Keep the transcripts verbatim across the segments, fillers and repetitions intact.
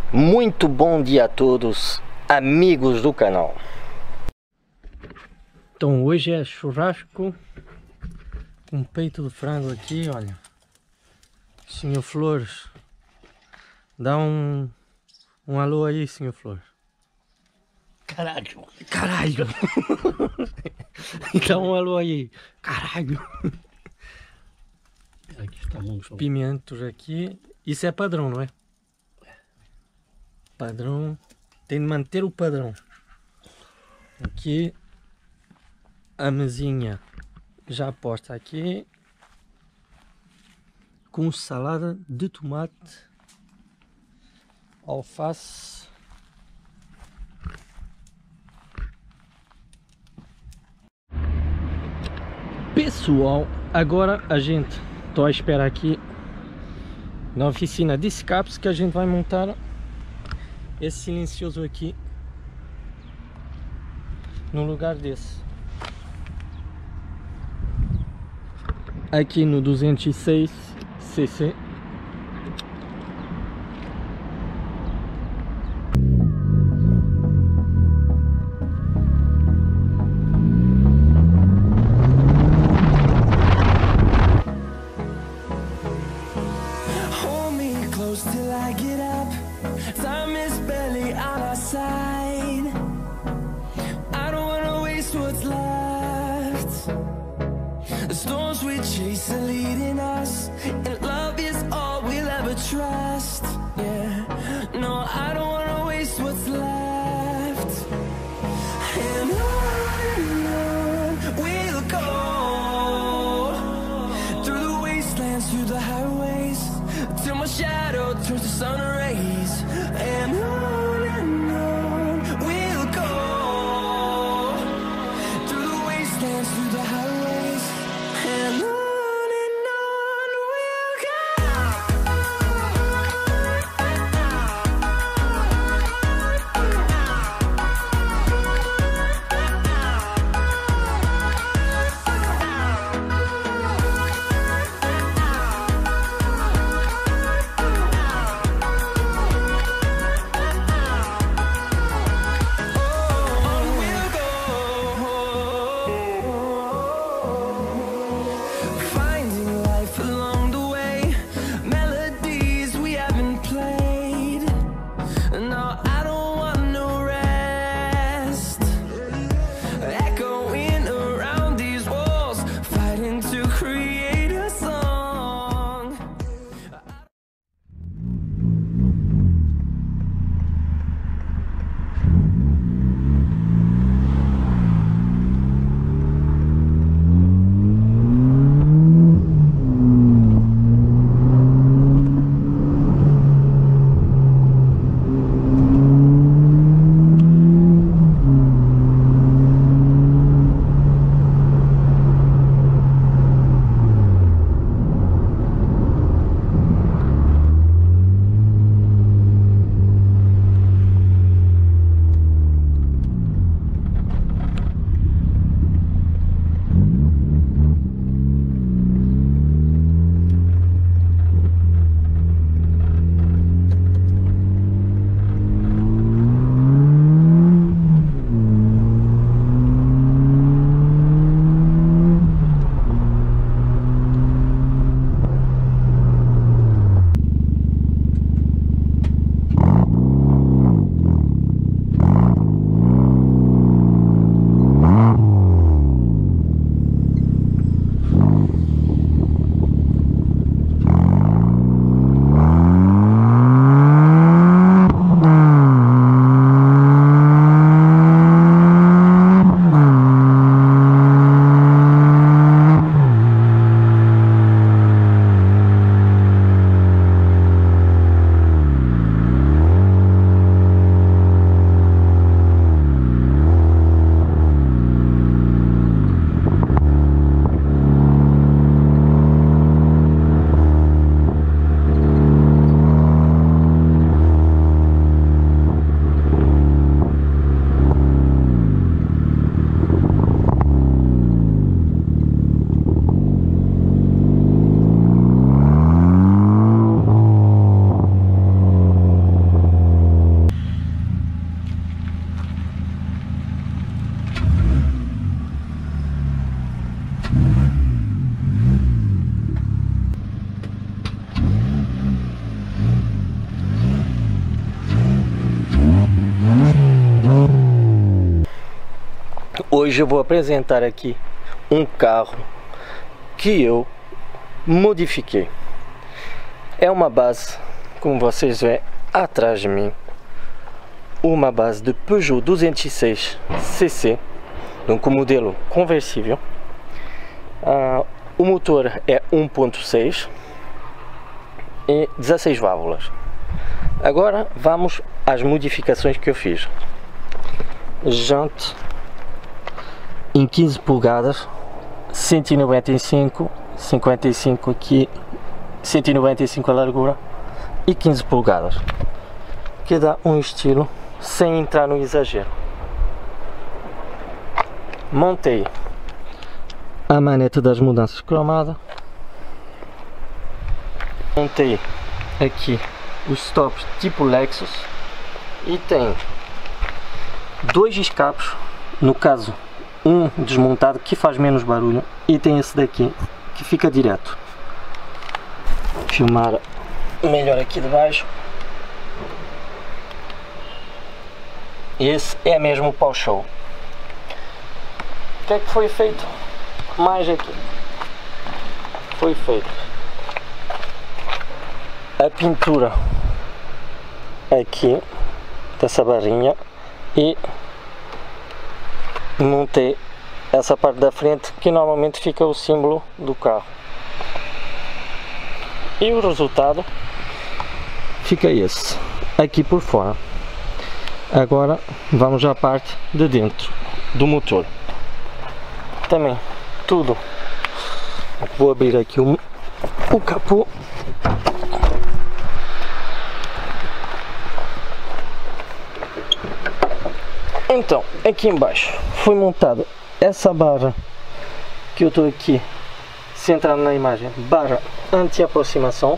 Muito bom dia a todos, amigos do canal. Então hoje é churrasco com peito de frango aqui, olha. Senhor Flores, dá um, um alô aí, Senhor Flores. Caralho. Caralho. Dá um alô aí. Caralho. Aqui está muito Pimentos aqui. Isso é padrão, não é? Padrão. Tem de manter o padrão. Aqui a mesinha já posta aqui com salada de tomate, alface, pessoal. Agora a gente estou à espera aqui na oficina de escapes que a gente vai montar esse silencioso aqui no lugar desse. Aqui no duzentos e seis C C. Till I get up, time is barely on our side. I don't wanna waste what's left. The storms we chase are leading us, and love is all we'll ever trust. Yeah, no, I don't wanna waste what's left. And on and on we'll go, through the wastelands, through the highways, till my shadow turns to sun rays. And on and on we'll go, through the wastelands, through the highways. And on and on we'll go. Hoje eu vou apresentar aqui um carro que eu modifiquei. É uma base, como vocês veem atrás de mim, uma base de Peugeot duzentos e seis C C, com um modelo conversível. Uh, o motor é um ponto seis e dezesseis válvulas. Agora vamos às modificações que eu fiz. Jante em quinze polegadas, cento e noventa e cinco, cinquenta e cinco aqui, cento e noventa e cinco a largura e quinze polegadas, que dá um estilo sem entrar no exagero. Montei a manete das mudanças cromada, montei aqui os stops tipo Lexus e tem dois escapes, no caso um desmontado que faz menos barulho, e tem esse daqui que fica direto. Vou filmar melhor aqui de baixo. Esse é mesmo para o show. O que é que foi feito mais aqui? Foi feito a pintura aqui dessa barrinha e montei essa parte da frente que normalmente fica o símbolo do carro, e o resultado fica esse aqui por fora. Agora vamos à parte de dentro do motor. Também tudo, vou abrir aqui o, o capô. Então, aqui embaixo foi montada essa barra que eu estou aqui centrado na imagem, barra anti-aproximação,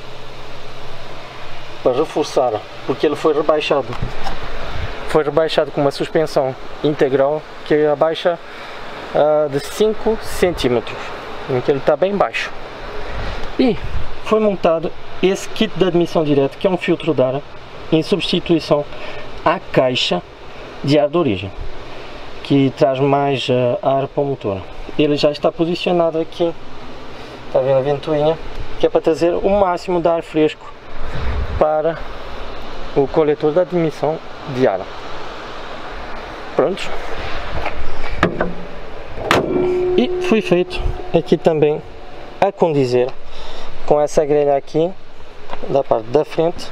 para reforçar, porque ele foi rebaixado. Foi rebaixado com uma suspensão integral que abaixa uh, de cinco centímetros, então ele está bem baixo. E foi montado esse kit de admissão direta, que é um filtro de ar em substituição à caixa de ar de origem, que traz mais uh, ar para o motor. Ele já está posicionado aqui, está vendo a ventoinha, que é para trazer o máximo de ar fresco para o coletor de admissão de ar. Pronto. E foi feito aqui também a condizer com essa grelha aqui da parte da frente.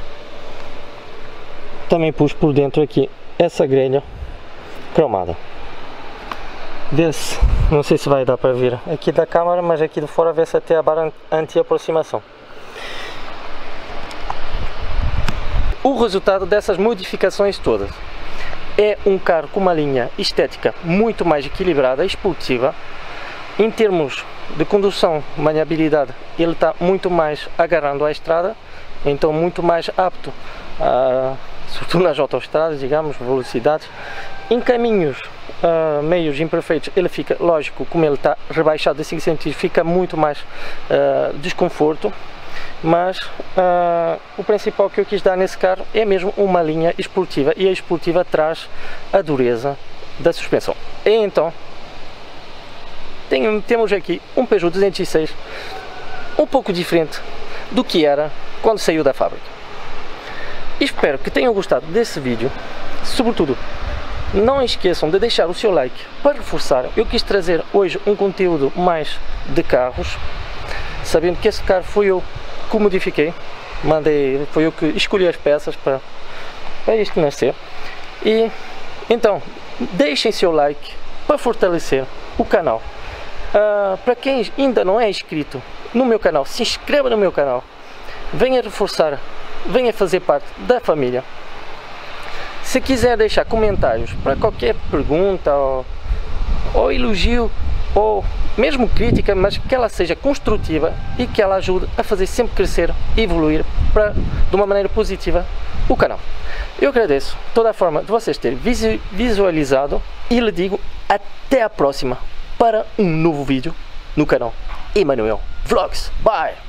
Também pus por dentro aqui essa grelha cromada. Vê-se, não sei se vai dar para ver aqui da câmera, mas aqui de fora vê-se até a barra anti-aproximação. O resultado dessas modificações todas é um carro com uma linha estética muito mais equilibrada, esportiva. Em termos de condução, maniabilidade, ele está muito mais agarrando à estrada, então muito mais apto a, sobretudo nas autoestradas, digamos, velocidades. Em caminhos uh, meios imperfeitos, ele fica, lógico, como ele está rebaixado de cinco centímetros, fica muito mais uh, desconforto. Mas uh, o principal que eu quis dar nesse carro é mesmo uma linha esportiva, e a esportiva traz a dureza da suspensão. E então tem, temos aqui um Peugeot duzentos e seis um pouco diferente do que era quando saiu da fábrica. Espero que tenham gostado desse vídeo. Sobretudo, não esqueçam de deixar o seu like para reforçar. Eu quis trazer hoje um conteúdo mais de carros, sabendo que esse carro foi eu que modifiquei, mandei, foi eu que escolhi as peças para, para isto nascer. E então deixem seu like para fortalecer o canal. Uh, para quem ainda não é inscrito no meu canal, se inscreva no meu canal, venha reforçar, venha fazer parte da família. Se quiser deixar comentários para qualquer pergunta ou, ou elogio, ou mesmo crítica, mas que ela seja construtiva e que ela ajude a fazer sempre crescer e evoluir para, de uma maneira positiva, o canal. Eu agradeço toda a forma de vocês terem visualizado e lhe digo até a próxima para um novo vídeo no canal Emanuel Vlogs. Bye!